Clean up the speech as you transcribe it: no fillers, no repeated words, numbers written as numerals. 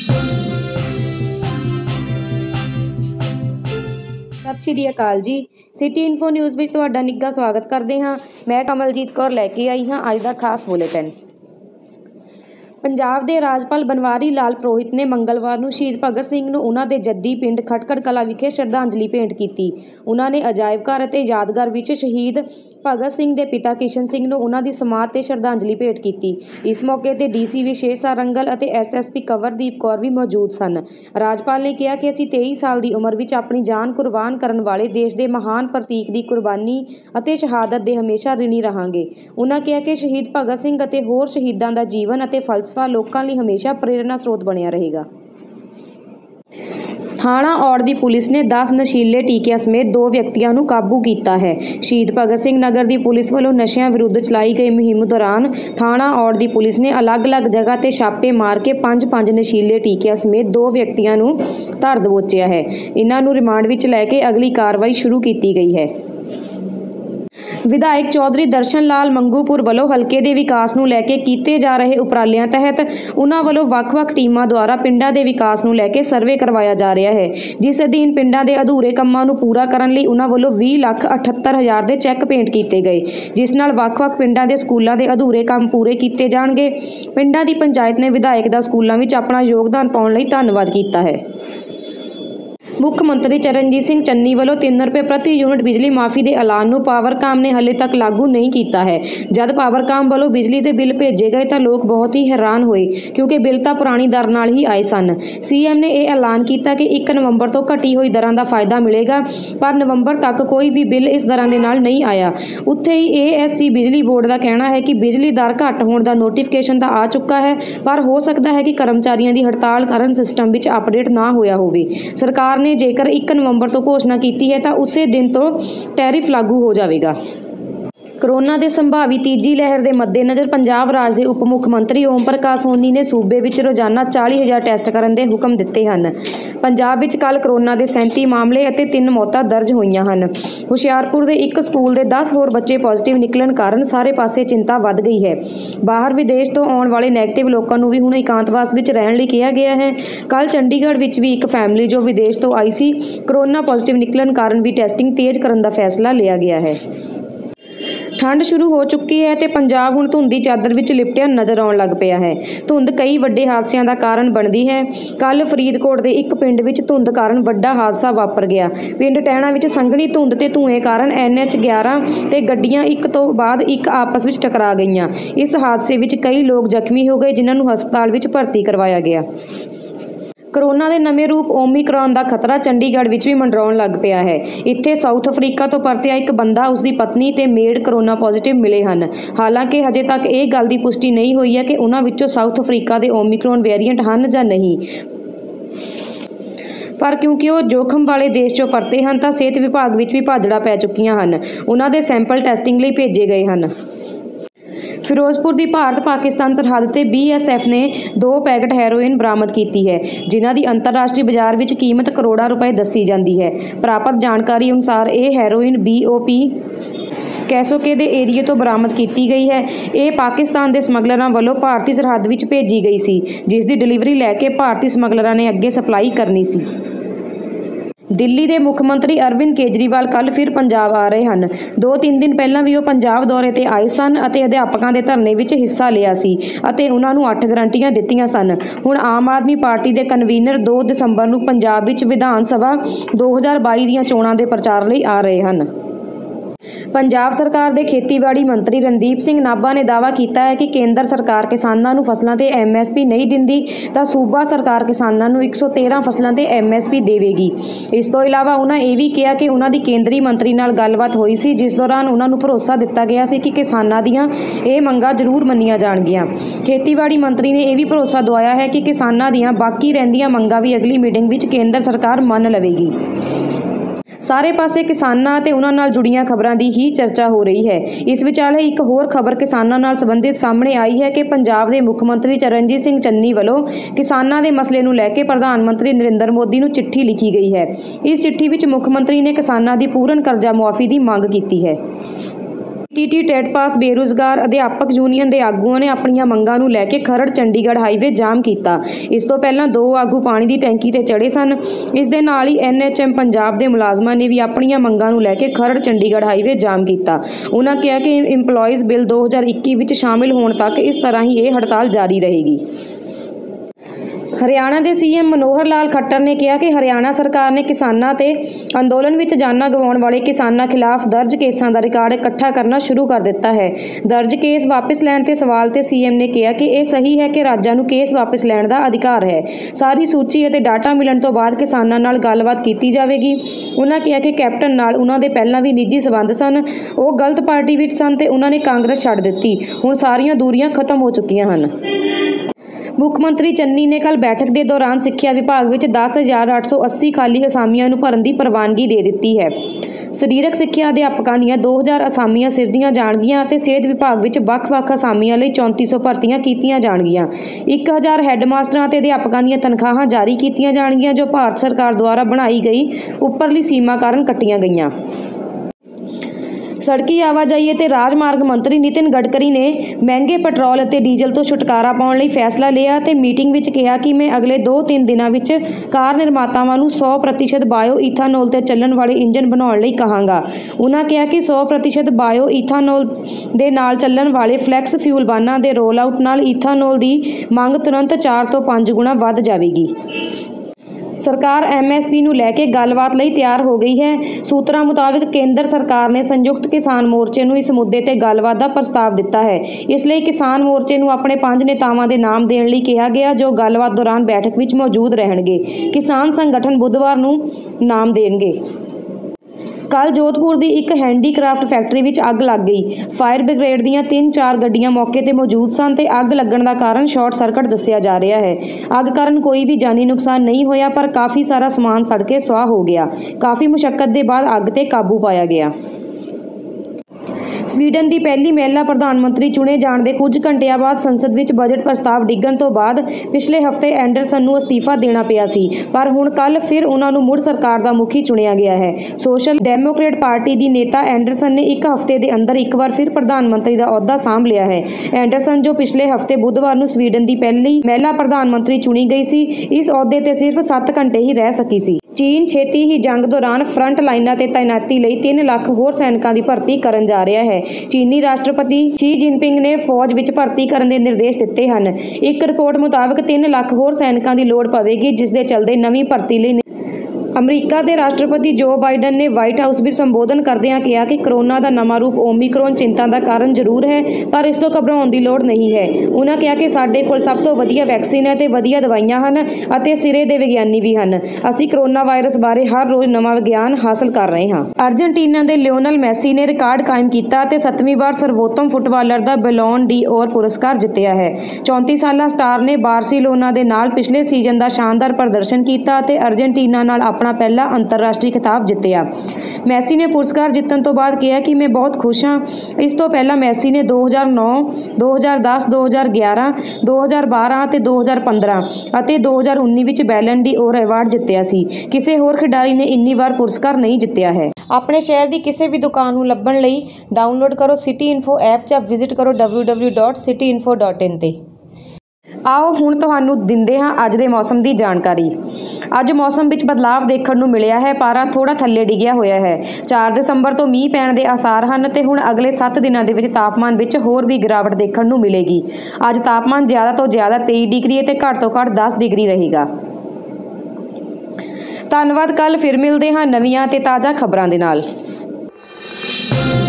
सत श्री अकाल जी। City info news में तुहाडा निੱਘਾ स्वागत करते हाँ। मैं कमलजीत कौर लैके आई हाँ अज का खास बुलेटिन। पंजाब के राजपाल बनवारी लाल पुरोहित ने मंगलवार को शहीद भगत सिंह नूं उन्हां दे जद्दी पिंड खटखड़ कला विखे श्रद्धांजलि भेंट की। उन्होंने अजायब घर और यादगार विच शहीद भगत सिंह के पिता किशन सिंह नूं उन्हां दी समाध ते श्रद्धांजलि भेंट की। इस मौके पर DC विशेष सारंगल और SSP कंवरदीप कौर भी मौजूद सन। राजपाल ने कहा कि असीं 23 साल की उम्र विच अपनी जान कुर्बान करन वाले देश के महान प्रतीक की कुर्बानी और शहादत के हमेशा ऋणी रहांगे। उन्होंने कहा कि शहीद भगत सिंह और होर शहीदां दा जीवन और फलसफा लोकां लई हमेशा प्रेरणा स्रोत बनिया रहेगा। थाणा औड़ की पुलिस ने 10 नशीले टीकिਆਂ समेत 2 व्यक्तियों को काबू किया है। शहीद भगत सिंह नगर की पुलिस वालों नशिਆਂ विरुद्ध चलाई गई मुहिम दौरान थाणा औड़ की पुलिस ने अलग अलग जगह ते छापे मार के 5 नशीले टीकिਆਂ समेत 2 व्यक्तियों को धर दबोचिया है। इन्हों रिमांड विच लैके अगली कार्रवाई शुरू की गई है। विधायक चौधरी दर्शन लाल मंगूपुर वालों हल्के के विकास को लैके किए जा रहे उपरालियां तहत उन्होंने वालों वक्-वक् टीमां द्वारा पिंडां के विकास को लैके सर्वे करवाया जा रहा है, जिस अधीन पिंडां के अधूरे कामां नूं पूरा करन लई उन्होंने वालों 20,78,000 के चैक भेंट किए गए, जिस नाल वक्-वक् पिंडां के स्कूलों के अधूरे काम पूरे किए जाणगे। पिंडां की पंचायत ने विधायक का स्कूलों में अपना योगदान पाउण लई धन्नवाद किया है। मुख्यमंत्री चरणजीत सिंह चन्नी वालों 3 रुपए प्रति यूनिट बिजली माफ़ी के ऐलान को पावरकाम ने हले तक लागू नहीं किया है। जब पावरकाम वालों बिजली के बिल भेजे गए तो लोग बहुत ही हैरान हुए, क्योंकि बिल तो पुरानी दर नाल ही आए सन। CM ने यह ऐलान किया कि 1 नवंबर तो घटी हुई दरां का फायदा मिलेगा, पर नवंबर तक कोई भी बिल इस दरां दे नाल नहीं आया। उत्थे ही ASC बिजली बोर्ड का कहना है कि बिजली दर घट होने का नोटिफिकेशन तो आ चुका है, पर हो सकता है कि कर्मचारियों की हड़ताल कारण सिस्टम विच अपडेट ना होया होवे। सरकार ने जेकर 1 नवंबर तो घोषणा की है तो उसे दिन तो टैरिफ लागू हो जाएगा। कोरोना के संभावी तीजी लहर के मद्देनज़र पंजाब राज के उप मुख्यमंत्री ओम प्रकाश सोनी ने सूबे विच रोजाना 40,000 टैसट करने के हुक्म दिते हैं। पंजाब विच कल कोरोना के 37 मामले और 3 मौतां दर्ज हुई हैं। हुशियारपुर के एक स्कूल के 10 होर बच्चे पॉजिटिव निकलण कारण सारे पासे चिंता वध गई है। बाहर विदेश तो आने वाले नैगेटिव लोगों को भी हुण एकांतवास विच रहण लई कहा गया है। कल चंडीगढ़ विच भी एक फैमिली जो विदेश तो आई सी कोरोना पॉजिटिव निकलण कारण भी टैसटिंग तेज करने का फैसला लिया गया है। ठंड शुरू हो चुकी है तो पंजाब हुण धुंध की चादर विच लिपटिया नज़र आउण लग पिया है। धुंध कई वड्डे हादसों का कारण बनती है। कल फरीदकोट के एक पिंड विच धुंध कारण वड्डा हादसा वापर गया। पिंड टैणा विच संघनी धुंध ते धुएं कारण NH11 ते गड्डियां एक तो बाद एक आपस विच टकरा गईयां। इस हादसे विच कई लोग जख्मी हो गए, जिन्हां नूं हस्पताल विच भर्ती करवाया गया। कोरोना के नवे रूप ओमिक्रॉन का खतरा चंडीगढ़ विच भी मंडराउण लग पिया है। इत्थे साउथ अफ्रीका तो परतिया एक बंदा, उसकी पत्नी ते मेड कोरोना पॉजिटिव मिले हैं। हालांकि हजे तक यह गल की पुष्टि नहीं हुई है कि उन्हां विचों साउथ अफ्रीका के ओमिक्रॉन वेरीएंट हैं जां नहीं, पर क्योंकि वो जोखम वाले देश चों परते हैं तो सेहत विभाग विच भी भाजड़ा पै चुकियां हैं। उन्हां दे सैंपल टैसटिंग लई भेजे गए हैं। फिरोजपुर की भारत पाकिस्तान सरहद से BSF ने 2 पैकेट हैरोइन बरामद की है, जिन्हां की अंतरराष्ट्रीय बाजार में कीमत करोड़ों रुपए दसी जाती है। प्राप्त जानकारी अनुसार यह हैरोइन BOP कैसोके के एरिए तो बरामद की गई है। ये पाकिस्तान के समगलरां वालों भारतीय सरहद में भेजी गई सी, जिसकी डिलीवरी लैके भारतीय समगलरां ने अगे सप्लाई करनी सी। दिल्ली के मुख्यमंत्री अरविंद केजरीवाल कल फिर पंजाब आ रहे हैं। 2-3 दिन पहला भी वो पंजाब दौरे ते आए सन अते अध्यापकों के धरने विच हिस्सा लिया सी अते उन्हां नूं 8 गारंटियां दित्तियां सन। हुण आम आदमी पार्टी के कन्वीनर 2 दसंबर नूं पंजाब विच विधान सभा 2022 दीयां चोणां दे प्रचार लई आ रहे हैं। पंजाब सरकार के खेतीबाड़ी मंत्री रणदीप सिंह नाभा ने दावा किया है कि केंद्र सरकार किसानों को फसलों से MSP नहीं दिंदी तो सूबा सरकार किसानों को 113 फसलों से MSP देवेगी। इस तो इलावा उन्होंने यह भी कहा कि उन्होंने केंद्रीय मंत्री नाल गलबात हुई सी, जिस दौरान उन्होंने भरोसा दिता गया सी कि किसानों दीयां ये मंगां जरूर मन्नियां जाणगियां। खेतीबाड़ी मंत्री ने यह भी भरोसा दवाया है कि किसानों दीयां बाकी रहिंदियां मंगां भी अगली मीटिंग विच केंद्र सरकार मन लवेगी। सारे पासे किसानां ते उन्हां नाल जुड़ियां खबरां दी ही चर्चा हो रही है। इस विचाले एक होर खबर किसानां नाल संबंधित सामने आई है कि पंजाब के मुख्यमंत्री चरणजीत सिंह चन्नी वालों किसानां दे मसले नूं लैके प्रधानमंत्री नरेंद्र मोदी नूं चिट्ठी लिखी गई है। इस चिट्ठी विच मुख्यमंत्री ने किसानां दी पूर्ण कर्जा मुआफ़ी की मांग की है। TT ਟੈਟ ਪਾਸ ਬੇਰੁਜ਼ਗਾਰ ਅਧਿਆਪਕ ਯੂਨੀਅਨ ਦੇ ਆਗੂਆਂ ਨੇ ਆਪਣੀਆਂ ਮੰਗਾਂ ਨੂੰ ਲੈ ਕੇ ਖਰੜ ਚੰਡੀਗੜ੍ਹ ਹਾਈਵੇ ਜਾਮ ਕੀਤਾ। ਇਸ ਤੋਂ ਪਹਿਲਾਂ 2 ਆਗੂ ਪਾਣੀ ਦੀ ਟੈਂਕੀ ਤੇ ਚੜ੍ਹੇ ਸਨ। ਇਸ ਦੇ ਨਾਲ ਹੀ NHM ਪੰਜਾਬ ਦੇ ਮੁਲਾਜ਼ਮਾਂ ਨੇ ਵੀ ਆਪਣੀਆਂ ਮੰਗਾਂ ਨੂੰ ਲੈ ਕੇ ਖਰੜ ਚੰਡੀਗੜ੍ਹ ਹਾਈਵੇ ਜਾਮ ਕੀਤਾ। ਉਹਨਾਂ ਕਿਹਾ ਕਿ ਇੰਪਲਾਈਜ਼ ਬਿੱਲ 2021 ਵਿੱਚ ਸ਼ਾਮਿਲ ਹੋਣ ਤੱਕ ਇਸ ਤਰ੍ਹਾਂ ਹੀ ਇਹ ਹੜਤਾਲ ਜਾਰੀ ਰਹੇਗੀ। ਹਰਿਆਣਾ ਦੇ CM ਮਨੋਹਰ ਲਾਲ ਖੱਟਰ ਨੇ ਕਿਹਾ ਕਿ ਹਰਿਆਣਾ ਸਰਕਾਰ ਨੇ ਕਿਸਾਨਾਂ ਤੇ ਅੰਦੋਲਨ ਵਿੱਚ ਜਾਨਾਂ ਗਵਾਉਣ ਵਾਲੇ ਕਿਸਾਨਾਂ ਖਿਲਾਫ ਦਰਜ ਕੇਸਾਂ ਦਾ ਰਿਕਾਰਡ ਇਕੱਠਾ ਕਰਨਾ ਸ਼ੁਰੂ ਕਰ ਦਿੱਤਾ ਹੈ। ਦਰਜ ਕੇਸ ਵਾਪਸ ਲੈਣ ਤੇ ਸਵਾਲ ਤੇ CM ਨੇ ਕਿਹਾ ਕਿ ਇਹ ਸਹੀ ਹੈ ਕਿ ਰਾਜਾਂ ਨੂੰ ਕੇਸ ਵਾਪਸ ਲੈਣ ਦਾ ਅਧਿਕਾਰ ਹੈ। ਸਾਰੀ ਸੂਚੀ ਅਤੇ ਡਾਟਾ ਮਿਲਣ ਤੋਂ ਬਾਅਦ ਕਿਸਾਨਾਂ ਨਾਲ ਗੱਲਬਾਤ ਕੀਤੀ ਜਾਵੇਗੀ। ਉਹਨਾਂ ਕਿਹਾ ਕਿ ਕੈਪਟਨ ਨਾਲ ਉਹਨਾਂ ਦੇ ਪਹਿਲਾਂ ਵੀ ਨਿੱਜੀ ਸਬੰਧ ਸਨ। ਉਹ ਗਲਤ ਪਾਰਟੀ ਵਿੱਚ ਸਨ ਤੇ ਉਹਨਾਂ ਨੇ ਕਾਂਗਰਸ ਛੱਡ ਦਿੱਤੀ। ਹੁਣ ਸਾਰੀਆਂ ਦੂਰੀਆਂ ਖਤਮ ਹੋ ਚੁੱਕੀਆਂ ਹਨ। ਮੁੱਖ ਮੰਤਰੀ ਚੰਨੀ ਨੇ ਕੱਲ੍ਹ ਬੈਠਕ ਦੇ ਦੌਰਾਨ ਸਿੱਖਿਆ ਵਿਭਾਗ ਵਿੱਚ 10,880 ਖਾਲੀ ਅਸਾਮੀਆਂ ਨੂੰ ਭਰਨ ਦੀ ਪ੍ਰਵਾਨਗੀ ਦੇ ਦਿੱਤੀ ਹੈ। ਸਰੀਰਕ ਸਿੱਖਿਆ ਅਧਿਆਪਕਾਂ ਦੀਆਂ 2,000 ਅਸਾਮੀਆਂ ਸਿਰਜੀਆਂ ਜਾਣਗੀਆਂ ਅਤੇ ਸਿਹਤ ਵਿਭਾਗ ਵਿੱਚ ਵੱਖ-ਵੱਖ ਅਸਾਮੀਆਂ ਲਈ 3400 ਭਰਤੀਆਂ ਕੀਤੀਆਂ ਜਾਣਗੀਆਂ। 1000 ਹੈੱਡਮਾਸਟਰਾਂ ਅਤੇ ਅਧਿਆਪਕਾਂ ਦੀਆਂ ਤਨਖਾਹਾਂ ਜਾਰੀ ਕੀਤੀਆਂ ਜਾਣਗੀਆਂ ਜੋ ਭਾਰਤ ਸਰਕਾਰ ਦੁਆਰਾ ਬਣਾਈ ਗਈ ਉੱਪਰਲੀ ਸੀਮਾ ਕਾਰਨ ਕੱਟੀਆਂ ਗਈਆਂ। ਸੜਕੀ ਆਵਾਜਾਈ ਅਤੇ ਰਾਜਮਾਰਗ ਮੰਤਰੀ ਨਿਤਿਨ ਗਡਕਰੀ ਨੇ ਮਹਿੰਗੇ ਪੈਟਰੋਲ ਅਤੇ ਡੀਜ਼ਲ ਤੋਂ ਛੁਟਕਾਰਾ ਪਾਉਣ ਲਈ ਫੈਸਲਾ ਲਿਆ ਅਤੇ ਮੀਟਿੰਗ ਵਿੱਚ ਕਿਹਾ ਕਿ ਮੈਂ ਅਗਲੇ 2-3 ਦਿਨਾਂ ਵਿੱਚ ਕਾਰ ਨਿਰਮਾਤਾਵਾਂ ਨੂੰ 100% ਬਾਇਓ ਈਥਾਨੋਲ ਤੇ ਚੱਲਣ ਵਾਲੇ ਇੰਜਨ ਬਣਾਉਣ ਲਈ ਕਹਾਂਗਾ। ਉਹਨਾਂ ਕਿਹਾ ਕਿ 100% ਬਾਇਓ ਈਥਾਨੋਲ ਦੇ ਨਾਲ ਚੱਲਣ ਵਾਲੇ ਫਲੈਕਸ ਫਿਊਲ ਵਾਹਨਾਂ ਦੇ ਰੋਲ ਆਊਟ ਨਾਲ ਈਥਾਨੋਲ ਦੀ ਮੰਗ ਤੁਰੰਤ 4 ਤੋਂ 5 ਗੁਣਾ ਵੱਧ ਜਾਵੇਗੀ। ਸਰਕਾਰ MSP ਨੂੰ ਲੈ ਕੇ ਗੱਲਬਾਤ ਲਈ ਤਿਆਰ ਹੋ ਗਈ ਹੈ। ਸੂਤਰਾਂ ਮੁਤਾਬਕ ਕੇਂਦਰ ਸਰਕਾਰ ਨੇ ਸੰਯੁਕਤ ਕਿਸਾਨ ਮੋਰਚੇ ਨੂੰ ਇਸ ਮੁੱਦੇ ਤੇ ਗੱਲਬਾਤ ਦਾ ਪ੍ਰਸਤਾਵ ਦਿੱਤਾ ਹੈ। ਇਸ ਲਈ ਕਿਸਾਨ ਮੋਰਚੇ ਨੂੰ ਆਪਣੇ 5 ਨੇਤਾਵਾਂ ਦੇ ਨਾਮ ਦੇਣ ਲਈ ਕਿਹਾ ਗਿਆ ਜੋ ਗੱਲਬਾਤ ਦੌਰਾਨ ਬੈਠਕ ਵਿੱਚ ਮੌਜੂਦ ਰਹਿਣਗੇ। ਕਿਸਾਨ ਸੰਗਠਨ ਬੁੱਧਵਾਰ ਨੂੰ ਨਾਮ ਦੇਣਗੇ। ਕੱਲ੍ਹ ਜੋਧਪੁਰ ਦੀ ਇੱਕ ਹੈਂਡੀਕ੍ਰਾਫਟ ਫੈਕਟਰੀ ਵਿੱਚ ਅੱਗ ਲੱਗ ਗਈ। ਫਾਇਰ ਬ੍ਰਿਗੇਡ ਦੀਆਂ 3-4 ਗੱਡੀਆਂ ਮੌਕੇ ਤੇ ਮੌਜੂਦ ਸਨ ਤੇ ਅੱਗ ਲੱਗਣ ਦਾ ਕਾਰਨ ਸ਼ਾਰਟ ਸਰਕਟ ਦੱਸਿਆ ਜਾ ਰਿਹਾ ਹੈ। ਅੱਗ ਕਾਰਨ ਕੋਈ ਵੀ ਜਾਨੀ ਨੁਕਸਾਨ ਨਹੀਂ ਹੋਇਆ ਪਰ ਕਾਫੀ ਸਾਰਾ ਸਮਾਨ ਸੜ ਕੇ ਸੁਆਹ ਹੋ ਗਿਆ। ਕਾਫੀ ਮੁਸ਼ੱਕਤ ਦੇ ਬਾਅਦ ਅੱਗ ਤੇ ਕਾਬੂ ਪਾਇਆ ਗਿਆ। ਸਵੀਡਨ ਦੀ ਪਹਿਲੀ ਮਹਿਲਾ ਪ੍ਰਧਾਨ ਮੰਤਰੀ ਚੁਣੇ ਜਾਣ ਦੇ ਕੁਝ ਘੰਟਿਆਂ ਬਾਅਦ ਸੰਸਦ ਵਿੱਚ ਬਜਟ ਪ੍ਰਸਤਾਵ ਡਿੱਗਣ ਤੋਂ ਬਾਅਦ ਪਿਛਲੇ ਹਫ਼ਤੇ ਐਂਡਰਸਨ ਨੂੰ ਅਸਤੀਫਾ ਦੇਣਾ ਪਿਆ ਸੀ ਪਰ ਹੁਣ ਕੱਲ੍ਹ ਫਿਰ ਉਹਨਾਂ ਨੂੰ ਮੁੜ ਸਰਕਾਰ ਦਾ ਮੁਖੀ ਚੁਣਿਆ ਗਿਆ ਹੈ। ਸੋਸ਼ਲ ਡੈਮੋਕ੍ਰੇਟ ਪਾਰਟੀ ਦੀ ਨੇਤਾ ਐਂਡਰਸਨ ਨੇ ਇੱਕ ਹਫ਼ਤੇ ਦੇ ਅੰਦਰ ਇੱਕ ਵਾਰ ਫਿਰ ਪ੍ਰਧਾਨ ਮੰਤਰੀ ਦਾ ਅਹੁਦਾ ਸਾਂਭ ਲਿਆ ਹੈ। ਐਂਡਰਸਨ ਜੋ ਪਿਛਲੇ ਹਫ਼ਤੇ ਬੁੱਧਵਾਰ ਨੂੰ ਸਵੀਡਨ ਦੀ ਪਹਿਲੀ ਮਹਿਲਾ ਪ੍ਰਧਾਨ ਮੰਤਰੀ ਚੁਣੀ ਗਈ ਸੀ ਇਸ ਅਹੁਦੇ ਤੇ ਸਿਰਫ 7 ਘੰਟੇ ਹੀ ਰਹਿ ਸਕੀ ਸੀ। ਚੀਨ ਛੇਤੀ ਹੀ ਜੰਗ ਦੌਰਾਨ ਫਰੰਟ ਲਾਈਨਾਂ ਤੇ ਤਾਇਨਾਤੀ ਲਈ 3 ਲੱਖ ਹੋਰ ਸੈਨਿਕਾਂ ਦੀ ਭਰਤੀ ਕਰਨ ਜਾ ਰਿਹਾ ਹੈ। ਚੀਨੀ ਰਾਸ਼ਟਰਪਤੀ ਸ਼ੀ ਜਿਨਪਿੰਗ ਨੇ ਫੌਜ ਵਿੱਚ ਭਰਤੀ ਕਰਨ ਦੇ ਨਿਰਦੇਸ਼ ਦਿੱਤੇ ਹਨ। ਇੱਕ ਰਿਪੋਰਟ ਮੁਤਾਬਕ 3 ਲੱਖ ਹੋਰ ਸੈਨਿਕਾਂ ਦੀ ਲੋੜ ਪਵੇਗੀ ਜਿਸ ਦੇ ਚੱਲਦੇ ਨਵੀਂ ਭਰਤੀ ਲਈ ਅਮਰੀਕਾ ਦੇ ਰਾਸ਼ਟਰਪਤੀ ਜੋ ਬਾਈਡਨ ਨੇ ਵਾਈਟ ਹਾਊਸ ਵਿੱਚ ਸੰਬੋਧਨ ਕਰਦਿਆਂ ਕਿਹਾ ਕਿ ਕਰੋਨਾ ਦਾ ਨਵਾਂ ਰੂਪ ਓਮਿਕਰੋਨ ਚਿੰਤਾ ਦਾ ਕਾਰਨ ਜ਼ਰੂਰ ਹੈ ਪਰ ਇਸ ਤੋਂ ਘਬਰਾਉਣ ਦੀ ਲੋੜ ਨਹੀਂ ਹੈ। ਉਹਨਾਂ ਕਿਹਾ ਕਿ ਸਾਡੇ ਕੋਲ ਸਭ ਤੋਂ ਵਧੀਆ ਵੈਕਸੀਨ ਹੈ ਤੇ ਵਧੀਆ ਦਵਾਈਆਂ ਹਨ ਅਤੇ ਸਿਰੇ ਦੇ ਵਿਗਿਆਨੀ ਵੀ ਹਨ। ਅਸੀਂ ਕਰੋਨਾ ਵਾਇਰਸ ਬਾਰੇ ਹਰ ਰੋਜ਼ ਨਵਾਂ ਵਿਗਿਆਨ ਹਾਸਲ ਕਰ ਰਹੇ ਹਾਂ। ਅਰਜਨਟੀਨਾ ਦੇ ਲਿਓਨਲ ਮੈਸੀ ਨੇ ਰਿਕਾਰਡ ਕਾਇਮ ਕੀਤਾ ਅਤੇ 7ਵੀਂ ਵਾਰ ਸਰਵੋਤਮ ਫੁੱਟਬਾਲਰ ਦਾ ਬੈਲੋਨ ਡੀ ਔਰ ਪੁਰਸਕਾਰ ਜਿੱਤਿਆ ਹੈ। 34 ਸਾਲਾ ਸਟਾਰ ਨੇ ਬਾਰਸੀਲੋਨਾ ਦੇ ਨਾਲ ਪਿਛਲੇ ਸੀਜ਼ਨ ਦਾ ਸ਼ਾਨਦਾਰ ਪ੍ਰਦਰਸ਼ਨ ਕੀਤਾ ਅਤੇ ਅਰਜਨਟੀਨਾ ਨਾਲ ਆਪਣਾ ਪਹਿਲਾ ਅੰਤਰਰਾਸ਼ਟਰੀ ਖਿਤਾਬ ਜਿੱਤਿਆ। ਮੈਸੀ ਨੇ ਪੁਰਸਕਾਰ ਜਿੱਤਣ ਤੋਂ ਬਾਅਦ ਕਿਹਾ ਕਿ ਮੈਂ ਬਹੁਤ ਖੁਸ਼ ਹਾਂ। ਇਸ ਤੋਂ ਪਹਿਲਾਂ ਮੈਸੀ ਨੇ 2009, 2010, 2011, 2012 ਅਤੇ 2015 ਅਤੇ 2019 ਵਿੱਚ ਬੈਲਨ ਡੀ ਔਰ ਅਵਾਰਡ ਜਿੱਤਿਆ ਸੀ। ਕਿਸੇ ਹੋਰ ਖਿਡਾਰੀ ਨੇ ਇੰਨੀ ਵਾਰ ਪੁਰਸਕਾਰ ਨਹੀਂ ਜਿੱਤਿਆ ਹੈ। ਆਪਣੇ ਸ਼ਹਿਰ ਦੀ ਕਿਸੇ ਵੀ ਦੁਕਾਨ ਨੂੰ ਲੱਭਣ ਲਈ ਡਾਊਨਲੋਡ ਕਰੋ ਸਿਟੀ ਇਨਫੋ ਐਪ ਜਾਂ ਵਿਜ਼ਿਟ ਕਰੋ www.cityinfo.in ਤੇ। ਆਓ ਹੁਣ ਤੁਹਾਨੂੰ ਦਿੰਦੇ ਹਾਂ ਅੱਜ ਦੇ ਮੌਸਮ ਦੀ ਜਾਣਕਾਰੀ। ਅੱਜ ਮੌਸਮ ਵਿੱਚ ਬਦਲਾਵ ਦੇਖਣ ਨੂੰ ਮਿਲਿਆ ਹੈ। ਪਾਰਾ ਥੋੜਾ ਥੱਲੇ ਡਿੱਗਿਆ ਹੋਇਆ ਹੈ। 4 ਦਸੰਬਰ ਤੋਂ ਮੀਂਹ ਪੈਣ ਦੇ ਆਸਾਰ ਹਨ ਤੇ ਹੁਣ ਅਗਲੇ 7 ਦਿਨਾਂ ਦੇ ਵਿੱਚ ਤਾਪਮਾਨ ਵਿੱਚ ਹੋਰ ਵੀ ਗਿਰਾਵਟ ਦੇਖਣ ਨੂੰ ਮਿਲੇਗੀ। ਅੱਜ ਤਾਪਮਾਨ ਜ਼ਿਆਦਾ ਤੋਂ ਜ਼ਿਆਦਾ 23 ਡਿਗਰੀ ਅਤੇ ਘੱਟ ਤੋਂ ਘੱਟ 10 ਡਿਗਰੀ ਰਹੇਗਾ। ਧੰਨਵਾਦ। ਕੱਲ੍ਹ ਫਿਰ ਮਿਲਦੇ ਹਾਂ ਨਵੀਆਂ ਤੇ ਤਾਜ਼ਾ ਖਬਰਾਂ ਦੇ ਨਾਲ।